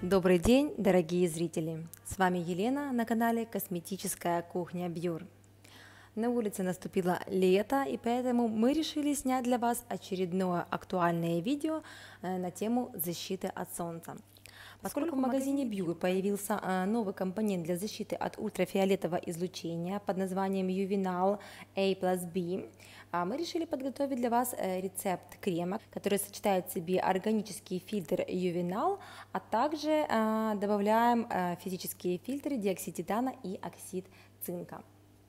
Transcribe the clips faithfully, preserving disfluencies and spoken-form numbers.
Добрый день, дорогие зрители! С вами Елена на канале Косметическая кухня Бьюр. На улице наступило лето, и поэтому мы решили снять для вас очередное актуальное видео на тему защиты от солнца. Поскольку в магазине Бьюр появился новый компонент для защиты от ультрафиолетового излучения под названием Ювенал A плюс B, мы решили подготовить для вас рецепт крема, который сочетает в себе органический фильтр Ювенал, а также добавляем физические фильтры диоксид титана и оксид цинка.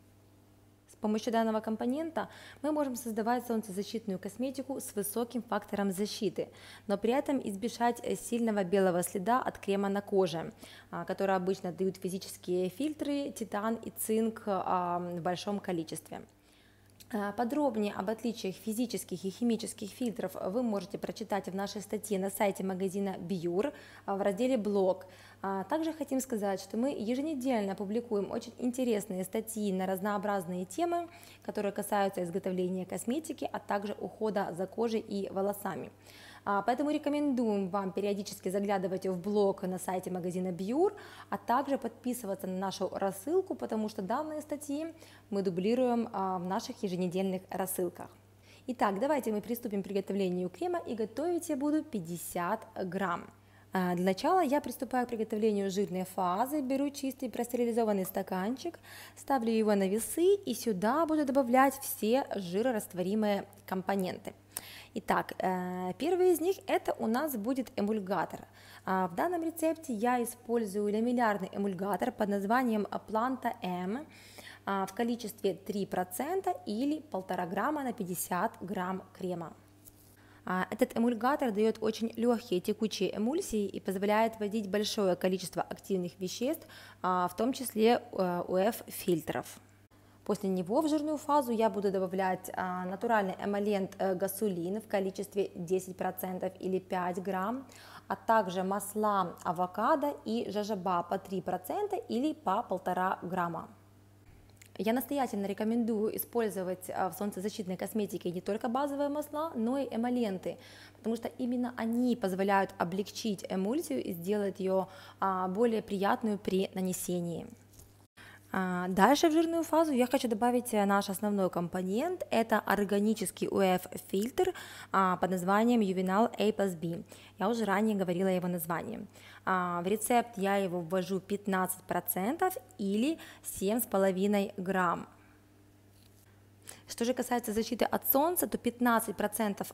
С помощью данного компонента мы можем создавать солнцезащитную косметику с высоким фактором защиты, но при этом избежать сильного белого следа от крема на коже, который обычно дают физические фильтры титан и цинк в большом количестве. Подробнее об отличиях физических и химических фильтров вы можете прочитать в нашей статье на сайте магазина Бьюр в разделе «Блог». Также хотим сказать, что мы еженедельно публикуем очень интересные статьи на разнообразные темы, которые касаются изготовления косметики, а также ухода за кожей и волосами. Поэтому рекомендуем вам периодически заглядывать в блог на сайте магазина Бьюр, а также подписываться на нашу рассылку, потому что данные статьи мы дублируем в наших еженедельных рассылках. Итак, давайте мы приступим к приготовлению крема, и готовить я буду пятьдесят грамм. Для начала я приступаю к приготовлению жирной фазы, беру чистый простерилизованный стаканчик, ставлю его на весы и сюда буду добавлять все жирорастворимые компоненты. Итак, первый из них это у нас будет эмульгатор. В данном рецепте я использую ламеллярный эмульгатор под названием Planta M в количестве три процента или полтора грамма на пятьдесят грамм крема. Этот эмульгатор дает очень легкие текучие эмульсии и позволяет вводить большое количество активных веществ, в том числе ю эф-фильтров. После него в жирную фазу я буду добавлять натуральный эмолент гасулин в количестве десять процентов или пять грамм, а также масла авокадо и жожоба по три процента или по полтора грамма. Я настоятельно рекомендую использовать в солнцезащитной косметике не только базовые масла, но и эмоленты, потому что именно они позволяют облегчить эмульсию и сделать ее более приятную при нанесении. Дальше в жирную фазу я хочу добавить наш основной компонент, это органический ю эф-фильтр под названием Ювенал A плюс B. Я уже ранее говорила его название. В рецепт я его ввожу пятнадцать процентов или семь с половиной грамм. Что же касается защиты от солнца, то пятнадцать процентов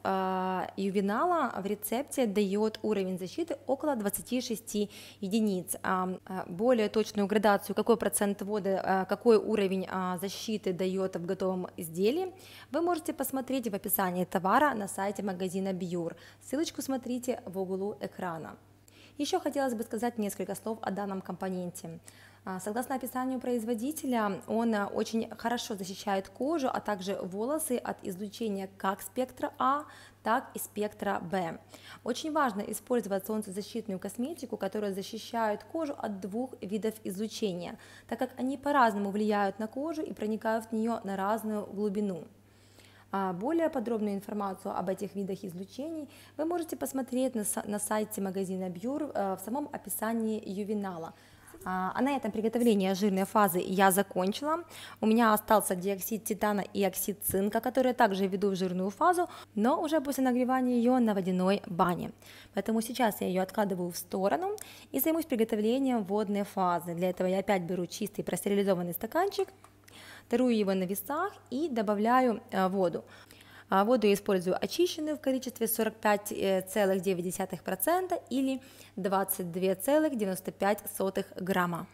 ювенала в рецепте дает уровень защиты около двадцати шести единиц. Более точную градацию, какой процент воды, какой уровень защиты дает в готовом изделии, вы можете посмотреть в описании товара на сайте магазина Бьюр. Ссылочку смотрите в углу экрана. Еще хотелось бы сказать несколько слов о данном компоненте. Согласно описанию производителя, он очень хорошо защищает кожу, а также волосы от излучения как спектра А, так и спектра Б. Очень важно использовать солнцезащитную косметику, которая защищает кожу от двух видов излучения, так как они по-разному влияют на кожу и проникают в нее на разную глубину. Более подробную информацию об этих видах излучений вы можете посмотреть на сайте магазина Бьюр в самом описании ювенала. А на этом приготовление жирной фазы я закончила. У меня остался диоксид титана и оксид цинка, которые также веду в жирную фазу, но уже после нагревания ее на водяной бане. Поэтому сейчас я ее откладываю в сторону и займусь приготовлением водной фазы. Для этого я опять беру чистый простерилизованный стаканчик, тарую его на весах и добавляю воду. Воду я использую очищенную в количестве сорок пять целых девять десятых процента или двадцать два целых девяносто пять сотых грамма.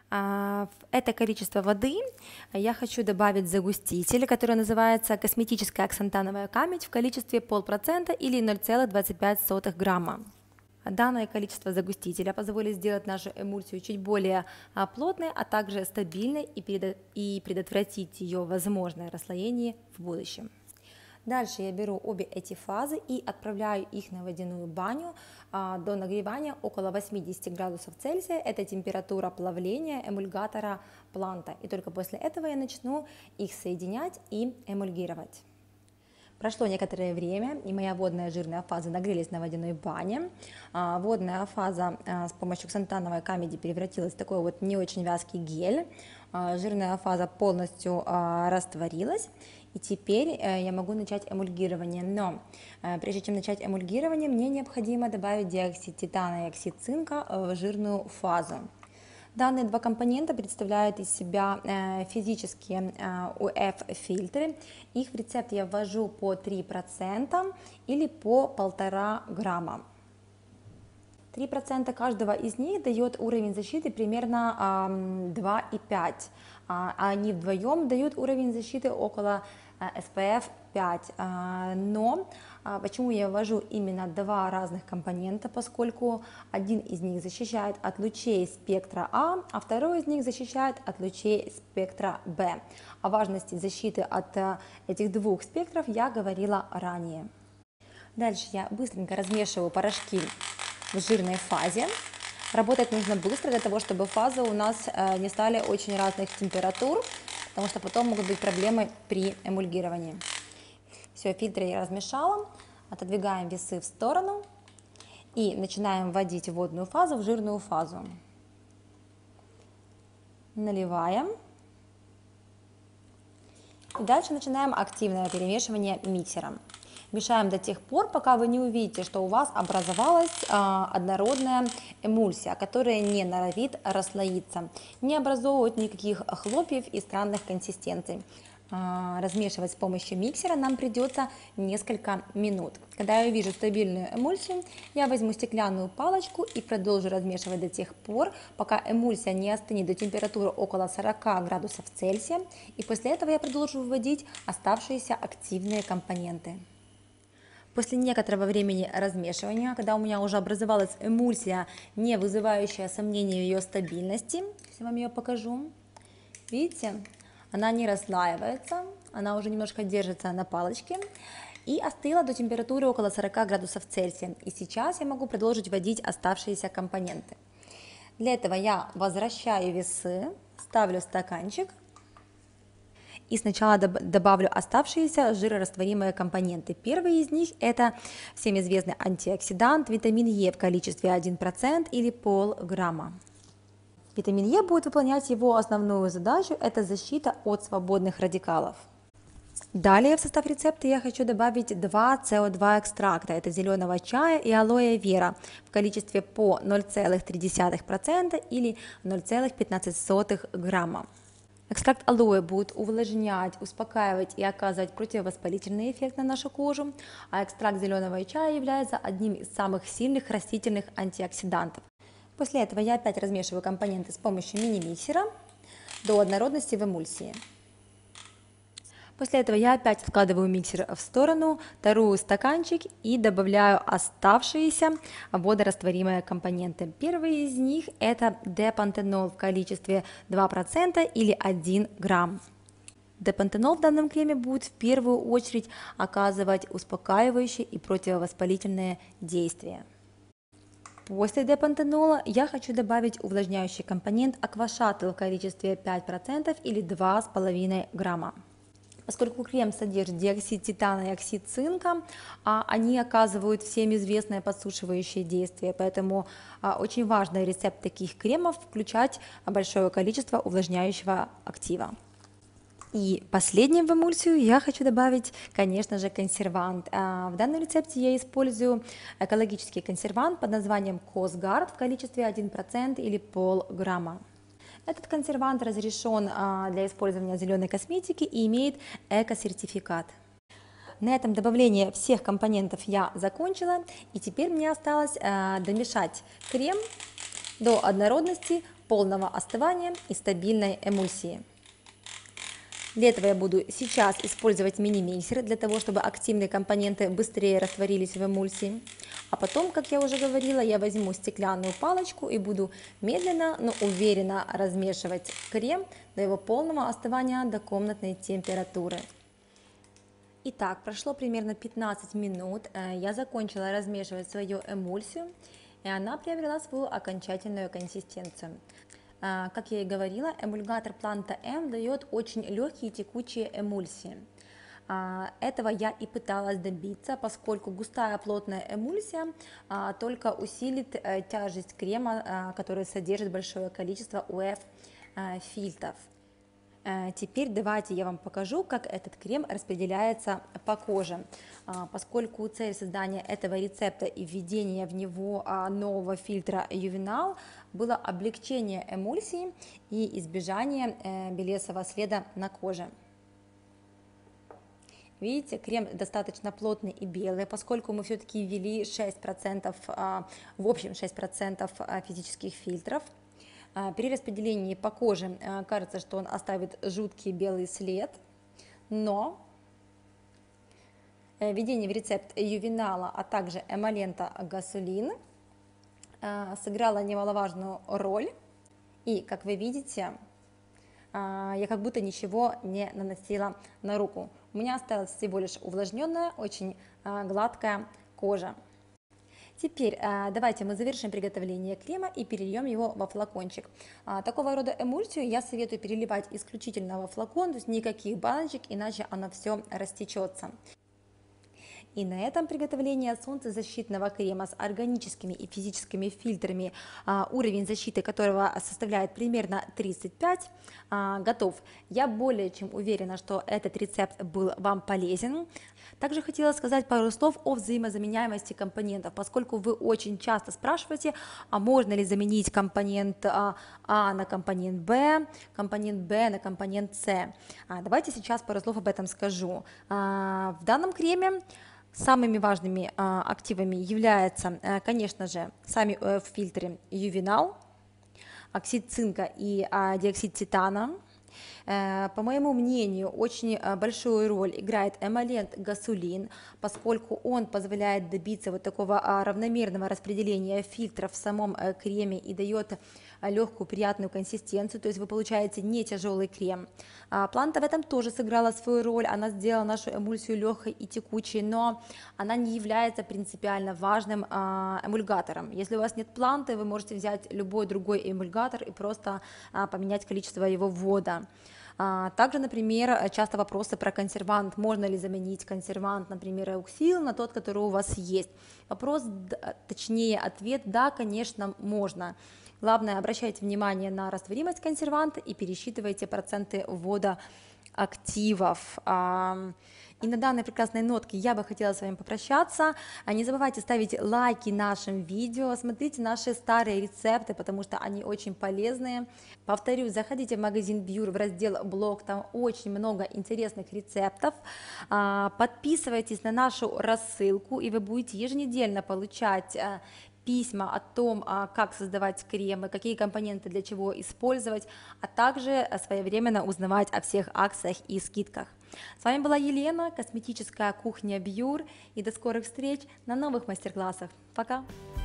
В это количество воды я хочу добавить загуститель, который называется косметическая оксантановая камедь в количестве полпроцента или ноль целых двадцать пять сотых грамма. Данное количество загустителя позволит сделать нашу эмульсию чуть более плотной, а также стабильной и предотвратить ее возможное расслоение в будущем. Дальше я беру обе эти фазы и отправляю их на водяную баню а, до нагревания около восьмидесяти градусов Цельсия. Это температура плавления эмульгатора Planta. И только после этого я начну их соединять и эмульгировать. Прошло некоторое время, и моя водная жирная фаза нагрелись на водяной бане. А, водная фаза а, с помощью ксантановой камеди превратилась в такой вот не очень вязкий гель. А, жирная фаза полностью а, растворилась, и теперь а, я могу начать эмульгирование. Но а, прежде чем начать эмульгирование, мне необходимо добавить диоксид титана и оксид цинка в жирную фазу. Данные два компонента представляют из себя физические ю эф-фильтры. Их в рецепт я ввожу по три процента или по полтора грамма. три процента каждого из них дает уровень защиты примерно два и пять, а они вдвоем дают уровень защиты около эс пи эф пять. Но почему я ввожу именно два разных компонента? Поскольку один из них защищает от лучей спектра А, а второй из них защищает от лучей спектра Б. О важности защиты от этих двух спектров я говорила ранее. Дальше я быстренько размешиваю порошки в жирной фазе. Работать нужно быстро для того, чтобы фазы у нас не стали очень разных температур, потому что потом могут быть проблемы при эмульгировании. Все, фильтры я размешала, отодвигаем весы в сторону и начинаем вводить водную фазу в жирную фазу. Наливаем. И дальше начинаем активное перемешивание миксером. Мешаем до тех пор, пока вы не увидите, что у вас образовалась э, однородная эмульсия, которая не норовит расслоиться, не образовывает никаких хлопьев и странных консистенций. Э, размешивать с помощью миксера нам придется несколько минут. Когда я увижу стабильную эмульсию, я возьму стеклянную палочку и продолжу размешивать до тех пор, пока эмульсия не остынет до температуры около сорока градусов Цельсия, и после этого я продолжу вводить оставшиеся активные компоненты. После некоторого времени размешивания, когда у меня уже образовалась эмульсия, не вызывающая сомнений в ее стабильности, я вам ее покажу, видите, она не расслаивается, она уже немножко держится на палочке и остыла до температуры около сорока градусов Цельсия. И сейчас я могу продолжить вводить оставшиеся компоненты. Для этого я возвращаю весы, ставлю стаканчик. И сначала добавлю оставшиеся жирорастворимые компоненты. Первый из них это всем известный антиоксидант витамин Е в количестве один процент или полграмма. Витамин Е будет выполнять его основную задачу, это защита от свободных радикалов. Далее в состав рецепта я хочу добавить два си о два экстракта, это зеленого чая и алоэ вера в количестве по ноль целых три десятых процента или ноль целых пятнадцать сотых грамма. Экстракт алоэ будет увлажнять, успокаивать и оказывать противовоспалительный эффект на нашу кожу, а экстракт зеленого чая является одним из самых сильных растительных антиоксидантов. После этого я опять размешиваю компоненты с помощью мини-миксера до однородности в эмульсии. После этого я опять откладываю миксер в сторону, тарую стаканчик и добавляю оставшиеся водорастворимые компоненты. Первый из них это депантенол в количестве два процента или один грамм. Депантенол в данном креме будет в первую очередь оказывать успокаивающие и противовоспалительные действия. После депантенола я хочу добавить увлажняющий компонент аквашаттл в количестве пять процентов или два с половиной грамма. Поскольку крем содержит диоксид титана и оксид цинка, они оказывают всем известное подсушивающее действие, поэтому очень важно в рецепт таких кремов включать большое количество увлажняющего актива. И последним в эмульсию я хочу добавить, конечно же, консервант. В данном рецепте я использую экологический консервант под названием Косгард в количестве один процент или полграмма. Этот консервант разрешен для использования в зеленой косметики и имеет эко-сертификат. На этом добавление всех компонентов я закончила, и теперь мне осталось домешать крем до однородности, полного остывания и стабильной эмульсии. Для этого я буду сейчас использовать мини-миксер, для того, чтобы активные компоненты быстрее растворились в эмульсии. А потом, как я уже говорила, я возьму стеклянную палочку и буду медленно, но уверенно размешивать крем до его полного остывания до комнатной температуры. Итак, прошло примерно пятнадцать минут, я закончила размешивать свою эмульсию, и она приобрела свою окончательную консистенцию. Как я и говорила, эмульгатор Planta M дает очень легкие текучие эмульсии. А, Этого я и пыталась добиться, поскольку густая плотная эмульсия а, только усилит а, тяжесть крема, а, который содержит большое количество у эф а, фильтров. А, Теперь давайте я вам покажу, как этот крем распределяется по коже. А, Поскольку цель создания этого рецепта и введения в него а, нового фильтра Ювенал было облегчение эмульсии и избежание э, белесого следа на коже. Видите, крем достаточно плотный и белый, поскольку мы все-таки ввели шесть процентов, в общем шесть процентов физических фильтров. При распределении по коже кажется, что он оставит жуткий белый след, но введение в рецепт Ювенала, а также эмолента Гасолин сыграло немаловажную роль, и, как вы видите, я как будто ничего не наносила на руку. У меня осталась всего лишь увлажненная, очень гладкая кожа. Теперь давайте мы завершим приготовление крема и перельем его во флакончик. Такого рода эмульсию я советую переливать исключительно во флакон, то есть никаких баночек, иначе оно все растечется. И на этом приготовление солнцезащитного крема с органическими и физическими фильтрами, а, уровень защиты которого составляет примерно тридцать пять, а, готов. Я более чем уверена, что этот рецепт был вам полезен. Также хотела сказать пару слов о взаимозаменяемости компонентов, поскольку вы очень часто спрашиваете, а можно ли заменить компонент А, а на компонент Б, компонент Б на компонент С. А, давайте сейчас пару слов об этом скажу. А, в данном креме самыми важными а, активами являются, а, конечно же, сами о эф-фильтры Ювенал, оксид цинка и а, диоксид титана. Э, По моему мнению, очень а, большую роль играет эмолент Гасолин, поскольку он позволяет добиться вот такого а, равномерного распределения фильтров в самом э, креме и дает а, легкую приятную консистенцию, то есть вы получаете не тяжелый крем. А, Планта в этом тоже сыграла свою роль, она сделала нашу эмульсию легкой и текучей, но она не является принципиально важным а, эмульгатором. Если у вас нет планты, вы можете взять любой другой эмульгатор и просто а, поменять количество его ввода. А, Также, например, часто вопросы про консервант. Можно ли заменить консервант, например, эуксил на тот, который у вас есть? Вопрос, точнее ответ, да, конечно, можно. Главное, обращайте внимание на растворимость консерванта и пересчитывайте проценты ввода активов. И на данной прекрасной нотке я бы хотела с вами попрощаться. Не забывайте ставить лайки нашим видео, смотрите наши старые рецепты, потому что они очень полезные. Повторюсь, заходите в магазин Бьюр в раздел блог, там очень много интересных рецептов. Подписывайтесь на нашу рассылку, и вы будете еженедельно получать письма о том, как создавать кремы, какие компоненты для чего использовать, а также своевременно узнавать о всех акциях и скидках. С вами была Елена, косметическая кухня Бьюр, и до скорых встреч на новых мастер-классах. Пока!